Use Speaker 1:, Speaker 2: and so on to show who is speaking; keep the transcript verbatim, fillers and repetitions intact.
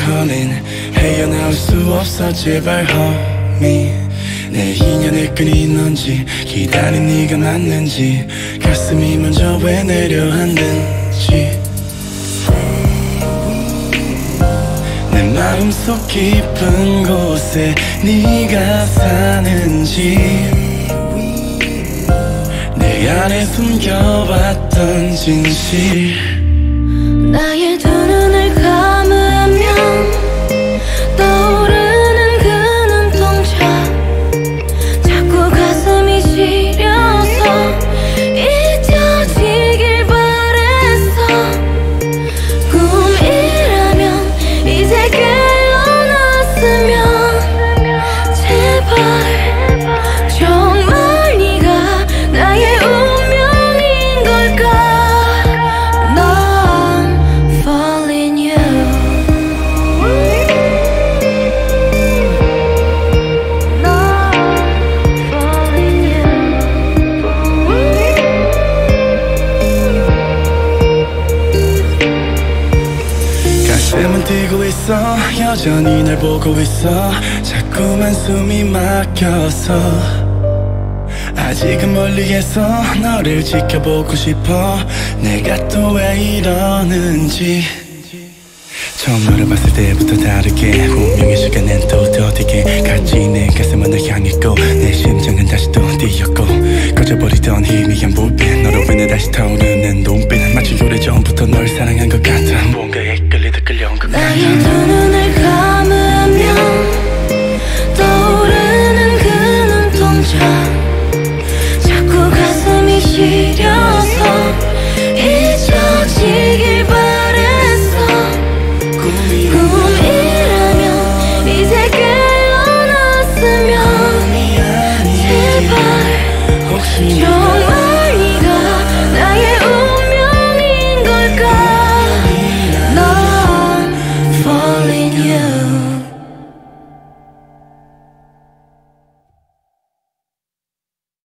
Speaker 1: calling 헤어나올 수 없어 제발 homie 내 인연의 끈이 넌지 기다린 네가 맞는지 가슴이 먼저 왜 내려앉는지 내 마음속 깊은 곳에 네가 사는지 내 안에 숨겨왔던 진실
Speaker 2: 나의 두 눈을 감으면 떠오르는 그 눈동자 자꾸 가슴이 시려서 잊혀지길 바랬어 꿈이라면 이제 깨어났으면 제발 정말 네가 나의 운명인 걸까
Speaker 1: 가슴은 뛰고 있어 여전히 날 보고 있어 자꾸만 숨이 막혀서 아직은 멀리에서 너를 지켜보고 싶어 내가 또 왜 이러는지 처음 너를 봤을 때부터 다르게 분명히 시간은 또 더디게 갔지 내 가슴은 널 향했고 내 심장은 다시 또 뛰었고 꺼져버리던 희미한 불빛 너로 인해 다시 타오르는 눈빛 마치 오래전부터 널 사랑한 것